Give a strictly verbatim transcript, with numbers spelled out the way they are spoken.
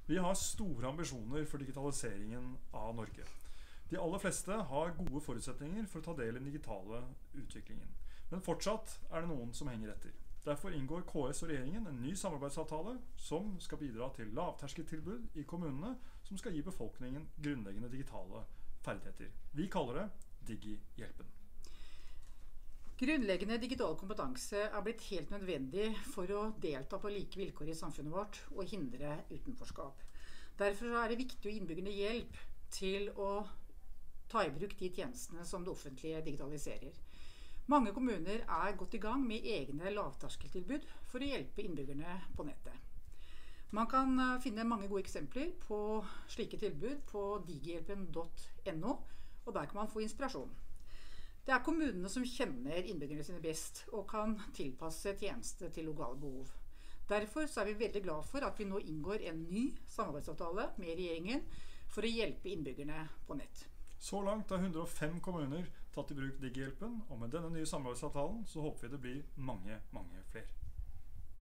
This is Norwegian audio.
Vi har store ambisjoner for digitaliseringen av Norge. De aller fleste har gode forutsetninger for å ta del i den digitale utviklingen. Men fortsatt er det noen som henger etter. Derfor inngår K S og regjeringen en ny samarbeidsavtale som skal bidra til lavterskeltilbud i kommunene, som skal gi befolkningen grunnleggende digitale ferdigheter. Vi kaller det Digi-hjelpen. Grunnleggende digital kompetanse er blitt helt nødvendig for å delta på like vilkår i samfunnet vårt og hindre utenforskap. Derfor er det viktig å gi innbyggerne hjelp til å ta i bruk de tjenestene som det offentlige digitaliserer. Mange kommuner er godt i gang med egne lavterskeltilbud for å hjelpe innbyggerne på nettet. Man kan finne mange gode eksempler på slike tilbud på digihjelpen punktum no, og der kan man få inspirasjon. Det er kommunene som kjenner innbyggerne sine best og kan tilpasse tjenester til lokale behov. Derfor så er vi veldig glad for at vi nå inngår en ny samarbeidsavtale med regjeringen for å hjelpe innbyggerne på nett. Så langt har hundre og fem kommuner tatt i bruk Digi-hjelpen, og med denne nye samarbeidsavtalen så håper vi det blir mange, mange flere.